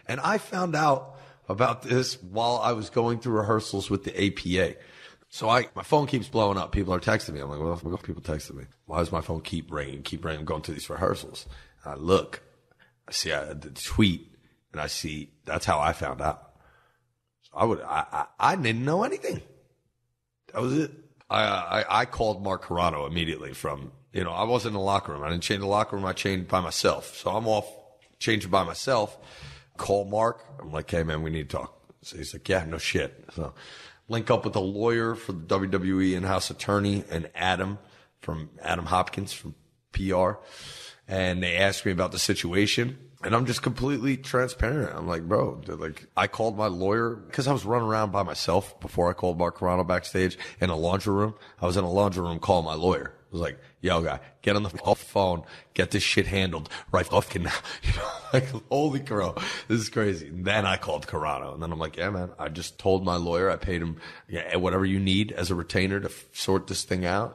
And I found out about this while I was going through rehearsals with the APA. So my phone keeps blowing up. People are texting me. I'm like, well, people texting me. Why does my phone keep ringing? I'm going through these rehearsals. And I look, I see the tweet, and I see that's how I found out. So I didn't know anything. That was it. I called Mark Carano immediately from, I wasn't in the locker room. I didn't change the locker room. I changed by myself. So I'm off changing by myself. Call Mark. I'm like, hey, man, we need to talk. So he's like, yeah, no shit. So link up with a lawyer for the WWE in-house attorney and Adam Hopkins from PR. And they asked me about the situation. And I'm just completely transparent. I'm like, bro, I called my lawyer because I was running around by myself before I called Mark Carano backstage in a laundry room. I was in a laundry room calling my lawyer. I was like, yo, guy, get on the phone, get this shit handled right fucking now. Holy crow, this is crazy. And then I called Carano. And then I'm like, yeah, man, I just told my lawyer, I paid him whatever you need as a retainer to sort this thing out.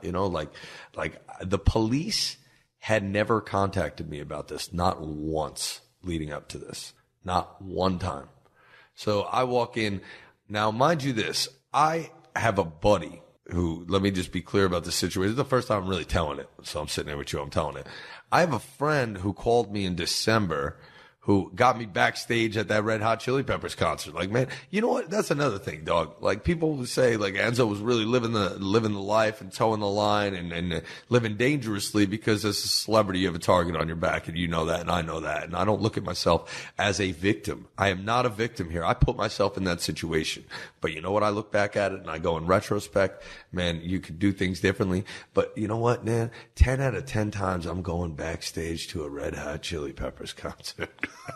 The police had never contacted me about this, not once leading up to this, not one time. So I walk in. Now, mind you this, I have a buddy who, let me just be clear about this situation. This is the first time I'm really telling it. So I'm sitting there with you, I'm telling it. I have a friend who called me in December who got me backstage at that Red Hot Chili Peppers concert. Like, man, you know what? That's another thing, dog. Like, people say, like, Enzo was really living the life and towing the line and living dangerously because as a celebrity, you have a target on your back, and you know that, and I know that. And I don't look at myself as a victim. I am not a victim here. I put myself in that situation. But you know what? I look back at it and I go in retrospect, man, you could do things differently. But you know what, man? 10 out of 10 times I'm going backstage to a Red Hot Chili Peppers concert.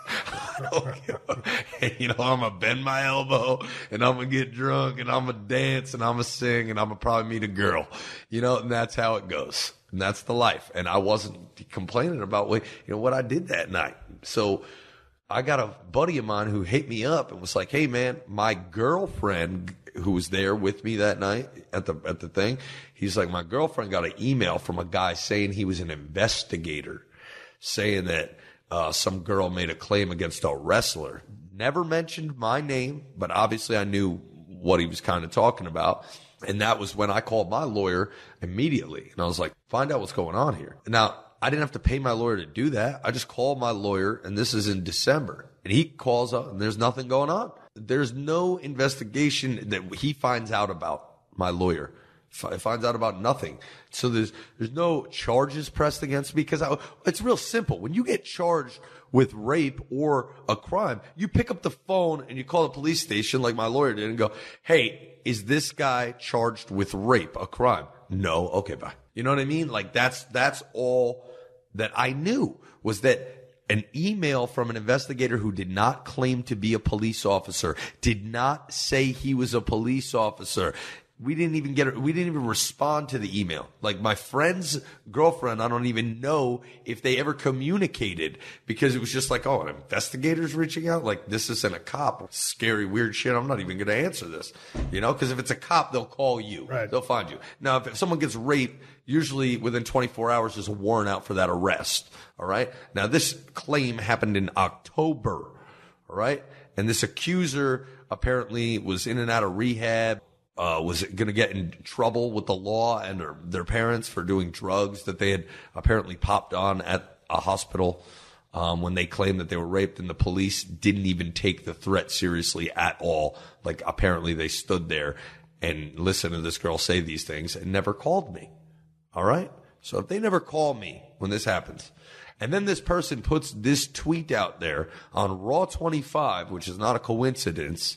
I don't give I'm going to bend my elbow and I'm going to get drunk and I'm going to dance and I'm going to sing and I'm going to probably meet a girl, and that's how it goes. And that's the life. And I wasn't complaining about what I did that night. So I got a buddy of mine who hit me up and was like, hey, man, my girlfriend who was there with me that night at the thing, he's like, my girlfriend got an email from a guy saying he was an investigator, saying that some girl made a claim against a wrestler. Never mentioned my name, but obviously I knew what he was kind of talking about. And that was when I called my lawyer immediately. And I was like, find out what's going on here. Now, I didn't have to pay my lawyer to do that. I just called my lawyer, and this is in December. And he calls up, and there's nothing going on. There's no investigation that he finds out about, my lawyer. Finds out about nothing. So there's no charges pressed against me because it's real simple. When you get charged with rape or a crime, you pick up the phone and you call the police station like my lawyer did and go, hey, is this guy charged with rape, a crime? No. Okay, bye. You know what I mean? Like that's all that I knew was that an email from an investigator who did not claim to be a police officer, did not say he was a police officer. We didn't even respond to the email. Like my friend's girlfriend, I don't even know if they ever communicated because it was just like, oh, an investigator's reaching out? Like this isn't a cop. Scary, weird shit. I'm not even going to answer this, because if it's a cop, they'll call you. Right. They'll find you. Now, if someone gets raped, usually within 24 hours, there's a warrant out for that arrest. All right. Now, this claim happened in October. All right. And this accuser apparently was in and out of rehab. Was going to get in trouble with the law and their parents for doing drugs that they had apparently popped on at a hospital when they claimed that they were raped, and the police didn't even take the threat seriously at all. Like apparently they stood there and listened to this girl say these things and never called me. All right? So if they never call me when this happens, and then this person puts this tweet out there on Raw 25, which is not a coincidence,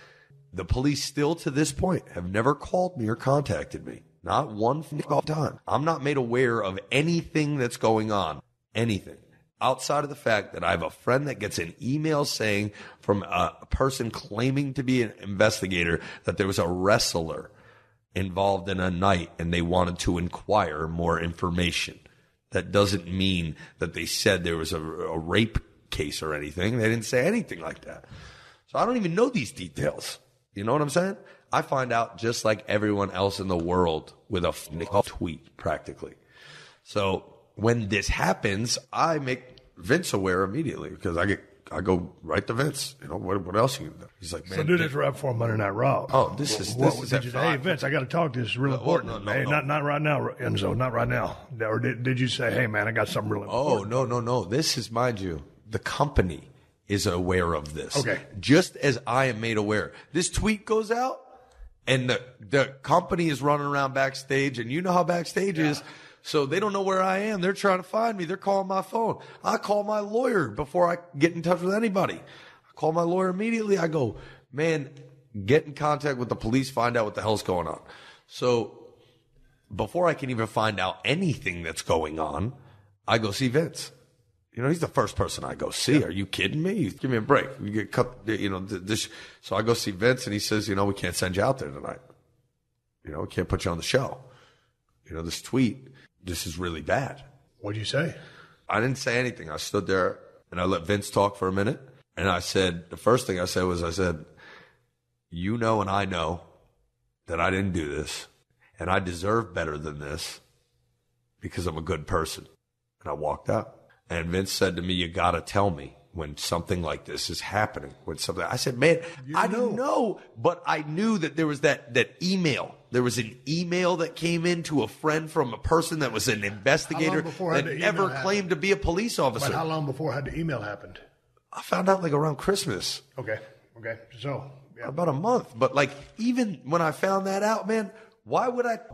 the police still to this point have never called me or contacted me. Not one time. I'm not made aware of anything that's going on. Anything. Outside of the fact that I have a friend that gets an email saying from a person claiming to be an investigator that there was a wrestler involved in a night and they wanted to inquire more information. That doesn't mean that they said there was a rape case or anything. They didn't say anything like that. So I don't even know these details. You know what I'm saying? I find out just like everyone else in the world with a tweet, practically. So when this happens, I make Vince aware immediately because I get I go right to Vince. You know, what else you can do? He's like, man. So do this right before Monday Night Raw. Oh, this is did you say, hey, Vince, I got to talk to you. This is real important. No, hey, no. Not right now, Enzo, not right now. Or did you say, hey, man, I got something really important? Oh, no. This is, mind you, the company is aware of this. Okay. Just as I am made aware. This tweet goes out, and the company is running around backstage, and you know how backstage is. So they don't know where I am. They're trying to find me. They're calling my phone. I call my lawyer before I get in touch with anybody. I call my lawyer immediately. I go, man, get in contact with the police, find out what the hell's going on. So before I can even find out anything that's going on, I go see Vince. You know, he's the first person I go see. Are you kidding me? Give me a break. You get cut, you know, this. So I go see Vince, and he says, you know, we can't send you out there tonight. You know, we can't put you on the show. You know, this tweet, this is really bad. What'd you say? I didn't say anything. I stood there, and I let Vince talk for a minute. And I said, the first thing I said was, you know and I know that I didn't do this, and I deserve better than this because I'm a good person. And I walked out. And Vince said to me, you got to tell me when something like this is happening. I said, man, I didn't know, but I knew that there was that email. There was an email that came in to a friend from a person that was an investigator that never claimed to be a police officer. But how long before had the email happened? I found out like around Christmas. Okay. So, yeah. About a month. But like, even when I found that out, man, why?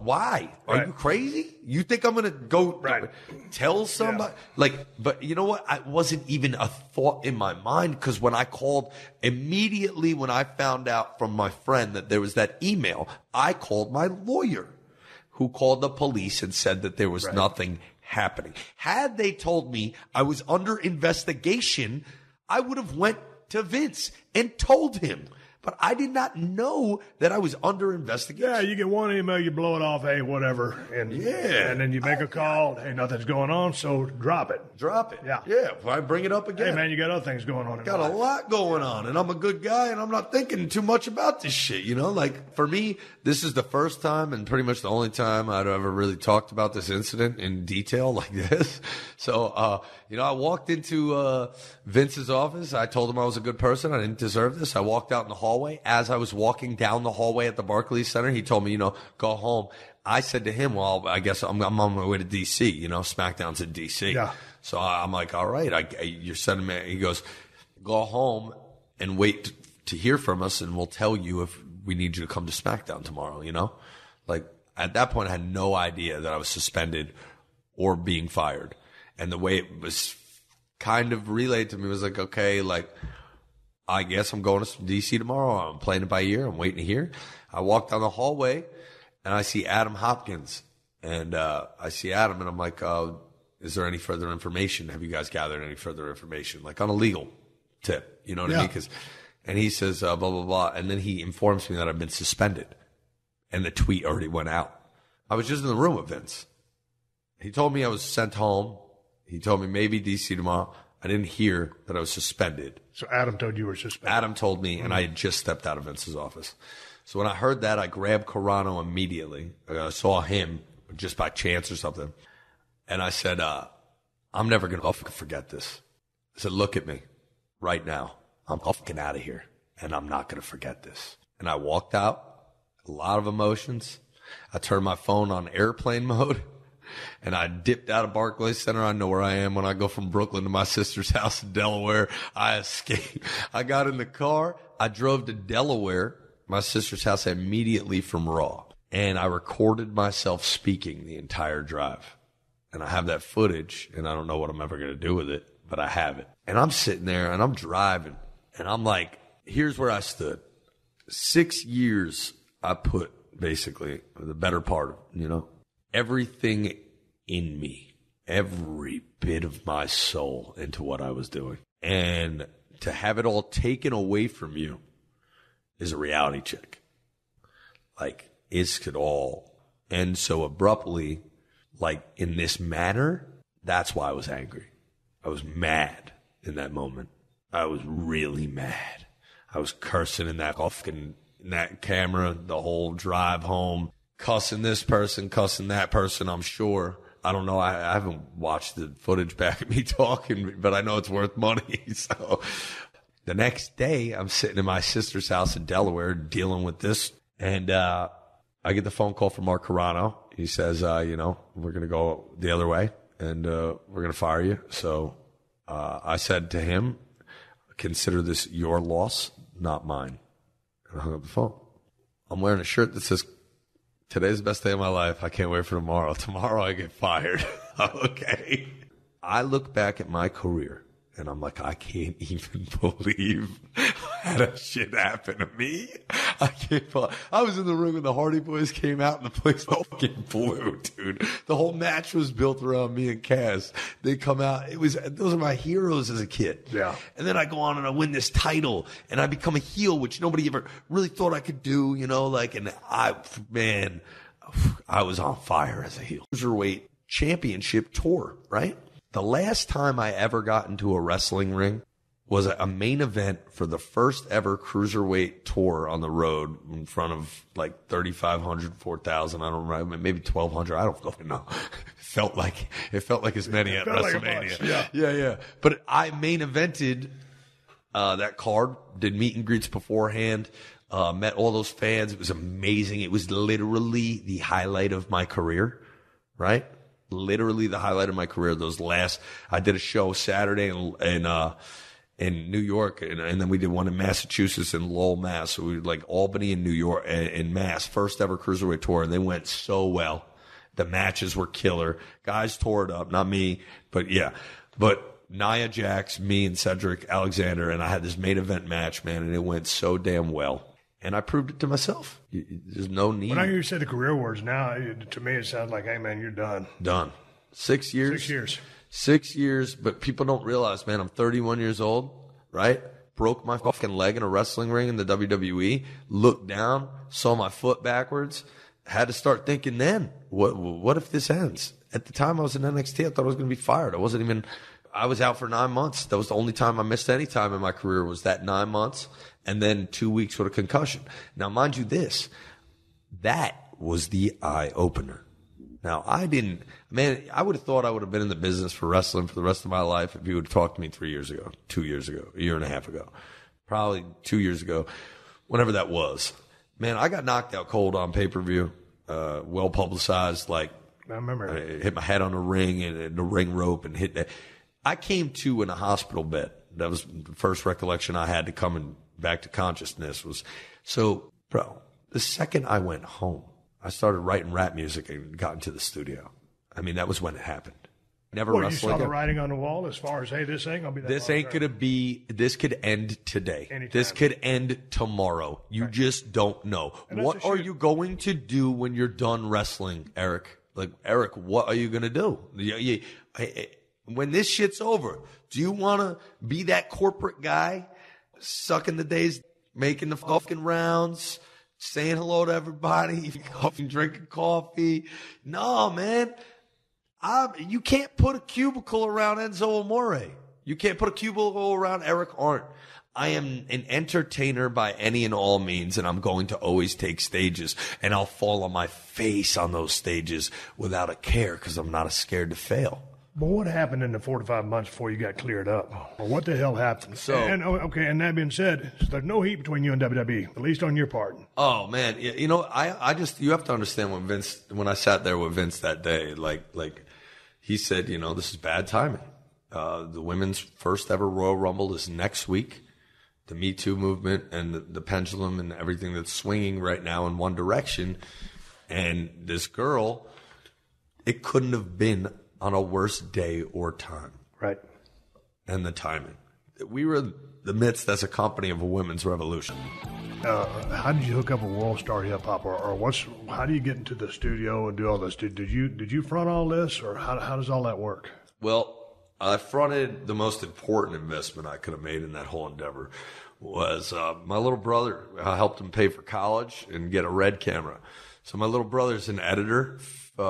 Are you crazy? You think I'm going to go tell somebody? Yeah. But you know what? I wasn't even a thought in my mind, because when I called immediately, when I found out from my friend that there was that email, I called my lawyer, who called the police and said that there was nothing happening. Had they told me I was under investigation, I would have went to Vince and told him. But I did not know that I was under investigation. Yeah, you get one email, you blow it off, hey, whatever. And then you make a call, hey, nothing's going on, so drop it. Yeah. If I bring it up again. Hey, man, you got other things going on. Got a lot going on, and I'm a good guy, and I'm not thinking too much about this shit, you know? Like, for me, this is the first time and pretty much the only time I'd ever really talked about this incident in detail like this. So, you know, I walked into Vince's office. I told him I was a good person. I didn't deserve this. I walked out in the hallway. As I was walking down the hallway at the Barclays Center, he told me, you know, go home. I said to him, well, I guess I'm on my way to D.C., you know, SmackDown's in D.C. Yeah. So I'm like, all right, you're sending me. He goes, go home and wait to hear from us, and we'll tell you if we need you to come to SmackDown tomorrow, you know? Like, at that point, I had no idea that I was suspended or being fired. And the way it was kind of relayed to me was like, okay, like, I guess I'm going to D.C. tomorrow. I'm playing it by ear. I'm waiting to hear. I walk down the hallway, and I see Adam Hopkins. And I see Adam, and I'm like, is there any further information? Have you guys gathered any further information? Like on a legal tip, you know what I mean? And he says, blah, blah, blah. And then he informs me that I've been suspended. And the tweet already went out. I was just in the room with Vince. He told me I was sent home. He told me maybe D.C. tomorrow. I didn't hear that I was suspended. So Adam told you were suspended. Adam told me, and I had just stepped out of Vince's office. So when I heard that, I grabbed Carano immediately. I saw him just by chance or something. And I said, I'm never going to forget this. I said, look at me right now. I'm fucking out of here, and I'm not going to forget this. And I walked out, a lot of emotions. I turned my phone on airplane mode. And I dipped out of Barclays Center. I know where I am when I go from Brooklyn to my sister's house in Delaware. I escaped. I got in the car. I drove to Delaware, my sister's house, immediately from Raw. And I recorded myself speaking the entire drive. And I have that footage, and I don't know what I'm ever going to do with it, but I have it. And I'm sitting there, and I'm driving, and I'm like, here's where I stood. 6 years I put, basically, the better part of, you know, everything in me, every bit of my soul into what I was doing. And to have it all taken away from you is a reality check. Like, is it all end so abruptly, like in this manner? That's why I was angry. I was mad in that moment. I was really mad. I was cursing in that camera the whole drive home. Cussing this person, cussing that person, I'm sure. I don't know. I haven't watched the footage back of me talking, but I know it's worth money. So the next day, I'm sitting in my sister's house in Delaware dealing with this. And I get the phone call from Mark Carano. He says, we're going to go the other way and we're going to fire you. So I said to him, consider this your loss, not mine. And I hung up the phone. I'm wearing a shirt that says, today's the best day of my life. I can't wait for tomorrow. Tomorrow I get fired. Okay. I look back at my career and I'm like, I can't even believe how that shit happened to me. I was in the room when the Hardy Boys came out and the place fucking blew, dude. The whole match was built around me and Cass. They come out. Those are my heroes as a kid. Yeah. And then I go on and I win this title and I become a heel, which nobody ever really thought I could do, and I was on fire as a heel. Cruiserweight championship tour, right? The last time I ever got into a wrestling ring was a main event for the first ever cruiserweight tour on the road in front of like 3,500, 4,000. I don't remember, maybe 1,200. I don't fucking know. It felt like as many at WrestleMania. Like yeah. But I main evented that card, did meet and greets beforehand, met all those fans. It was amazing. It was literally the highlight of my career, right? Literally the highlight of my career. I did a show Saturday in New York, and then we did one in Massachusetts in Lowell, Mass. So we did like Albany and New York and Mass, first ever cruiserweight tour, and they went so well. The matches were killer. Guys tore it up, not me, but yeah. But Nia Jax, me, and Cedric Alexander, and I had this main event match, man, and it went so damn well. And I proved it to myself. There's no need. When I hear you say the career words now, to me it sounds like, hey, man, you're done. Done. 6 years. 6 years. 6 years, but people don't realize, man, I'm 31 years old, right? Broke my fucking leg in a wrestling ring in the WWE, looked down, saw my foot backwards, had to start thinking then, what if this ends? At the time I was in NXT, I thought I was going to be fired. I was out for 9 months. That was the only time I missed any time in my career, was that 9 months, and then 2 weeks with a concussion. Now, mind you this, that was the eye-opener. Now, I would have thought I would have been in the business for wrestling for the rest of my life if you would have talked to me 3 years ago, 2 years ago, a year and a half ago, probably 2 years ago, whenever that was. Man, I got knocked out cold on pay-per-view, well publicized, like, I remember. I hit my head on the ring and the ring rope and hit that. I came to in a hospital bed. That was the first recollection I had to coming back to consciousness was. So, bro, the second I went home, I started writing rap music and got into the studio. I mean, that was when it happened. Never wrestled you saw again. the writing on the wall as far as, hey, this ain't going to be that This ain't going to be, this could end today. Anytime. This could end tomorrow. You just don't know. What are you going to do when you're done wrestling, Eric? Like, Eric, what are you going to do? When this shit's over, do you want to be that corporate guy sucking the days, making the fucking rounds, saying hello to everybody, drinking coffee? No, man. You can't put a cubicle around Enzo Amore. You can't put a cubicle around Eric Arndt. I am an entertainer by any and all means, and I'm going to always take stages, and I'll fall on my face on those stages without a care because I'm not scared to fail. But what happened in the 4 to 5 months before you got cleared up? Or what the hell happened? And that being said, there's no heat between you and WWE, at least on your part. Oh man, I just, you have to understand when I sat there with Vince that day, like he said, this is bad timing. The women's first ever Royal Rumble is next week. The Me Too movement and the pendulum and everything that's swinging right now in one direction. And this girl, it couldn't have been on a worse day or time. Right. And the timing. We were in the midst as a company of a women's revolution. How did you hook up with World Star Hip Hop, or how do you get into the studio and do all this? Did you front all this, or how does all that work? Well, I fronted the most important investment I could have made in that whole endeavor was my little brother. I helped him pay for college and get a Red camera. So my little brother's an editor,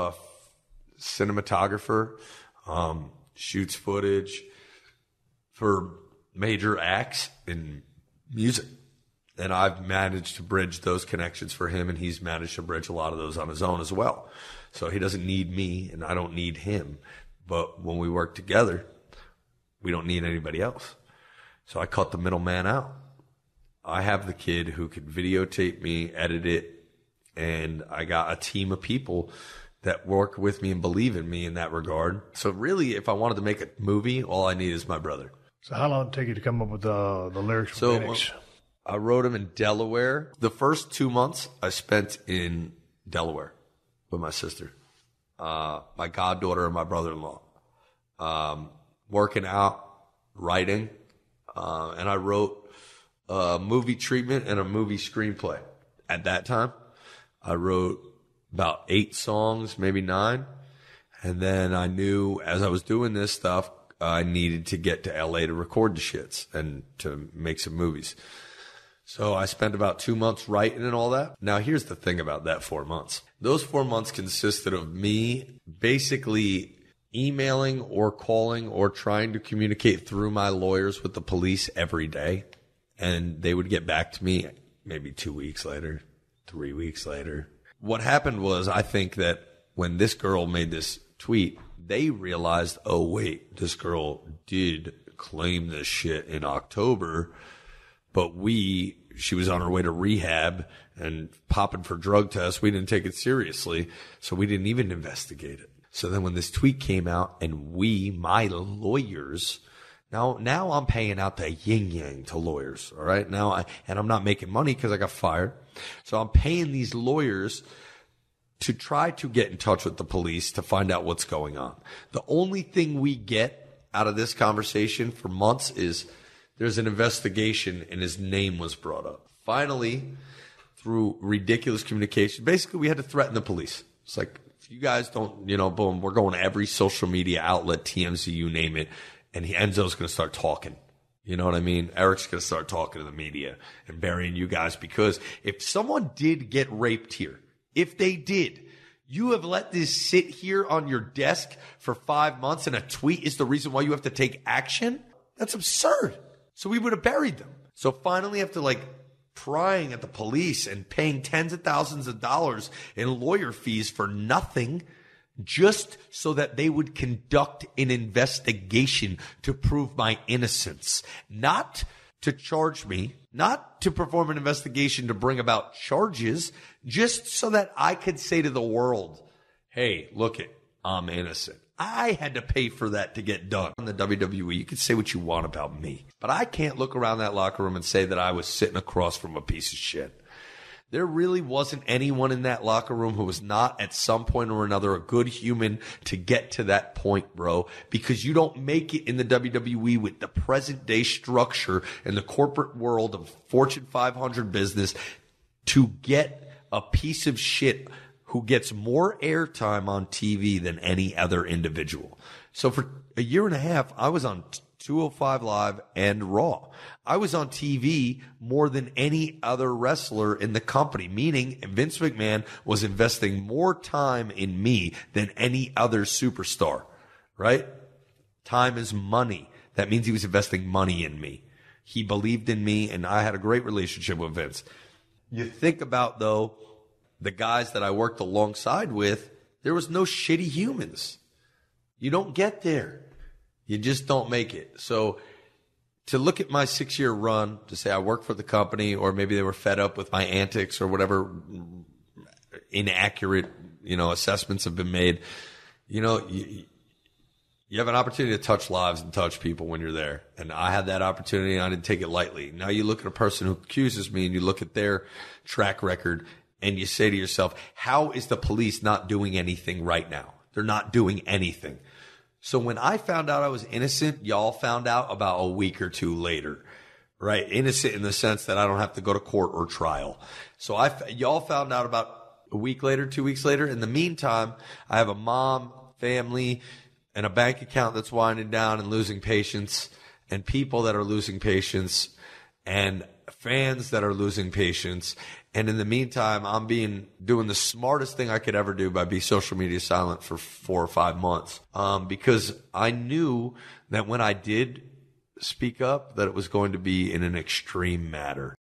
cinematographer, shoots footage for major acts in music. And I've managed to bridge those connections for him, and he's managed to bridge a lot of those on his own as well. So he doesn't need me, and I don't need him. But when we work together, we don't need anybody else. So I cut the middleman out. I have the kid who could videotape me, edit it, and I got a team of people that work with me and believe in me in that regard. So really, if I wanted to make a movie, all I need is my brother. So how long did it take you to come up with the lyrics for Phoenix? I wrote them in Delaware. The first 2 months I spent in Delaware with my sister, my goddaughter, and my brother-in-law, working out, writing, and I wrote a movie treatment and a movie screenplay. At that time, I wrote about 8 songs, maybe 9. And then I knew as I was doing this stuff, I needed to get to LA to record the shits and to make some movies. So I spent about 2 months writing and all that. Now, here's the thing about that 4 months. Those 4 months consisted of me basically emailing or calling or trying to communicate through my lawyers with the police every day. And they would get back to me maybe 2 weeks later, 3 weeks later. What happened was, I think that when this girl made this tweet, they realized, oh, wait, this girl did claim this shit in October, but she was on her way to rehab and popping for drug tests. We didn't take it seriously, so we didn't even investigate it. So then when this tweet came out and my lawyers, now I'm paying out the yin-yang to lawyers, all right? And I'm not making money because I got fired. So I'm paying these lawyers to try to get in touch with the police to find out what's going on. The only thing we get out of this conversation for months is there's an investigation and his name was brought up. Finally, through ridiculous communication, basically we had to threaten the police. It's like, if you guys don't, boom, we're going to every social media outlet, TMZ, you name it, and Enzo's going to start talking. You know what I mean? Eric's going to start talking to the media and burying you guys, because if someone did get raped here, if they did, you have let this sit here on your desk for 5 months and a tweet is the reason why you have to take action? That's absurd. So we would have buried them. So finally after prying at the police and paying tens of thousands of dollars in lawyer fees for nothing, just so that they would conduct an investigation to prove my innocence, not to charge me, not to perform an investigation to bring about charges, just so that I could say to the world, hey, look it, I'm innocent. I had to pay for that to get done. In the WWE, you can say what you want about me, but I can't look around that locker room and say that I was sitting across from a piece of shit. There really wasn't anyone in that locker room who was not at some point or another a good human to get to that point, bro, because you don't make it in the WWE with the present day structure in the corporate world of Fortune 500 business to get a piece of shit who gets more airtime on TV than any other individual. So for a year and a half, I was on 205 Live and Raw. I was on TV more than any other wrestler in the company, meaning Vince McMahon was investing more time in me than any other superstar, right? Time is money. That means he was investing money in me. He believed in me, and I had a great relationship with Vince. You think about, though, the guys that I worked alongside with, there was no shitty humans. You don't get there. You just don't make it. So to look at my 6-year run, to say I work for the company, or maybe they were fed up with my antics or whatever inaccurate, assessments have been made. You have an opportunity to touch lives and touch people when you're there. And I had that opportunity and I didn't take it lightly. Now you look at a person who accuses me and you look at their track record and you say to yourself, how is the police not doing anything right now? They're not doing anything. So when I found out I was innocent, y'all found out about a week or two later, right? Innocent in the sense that I don't have to go to court or trial. So y'all found out about a week later, 2 weeks later. In the meantime, I have a mom, family, and a bank account that's winding down and losing patience, and people that are losing patience, and fans that are losing patience. And in the meantime, I'm doing the smartest thing I could ever do by being social media silent for 4 or 5 months. Because I knew that when I did speak up, that it was going to be in an extreme matter.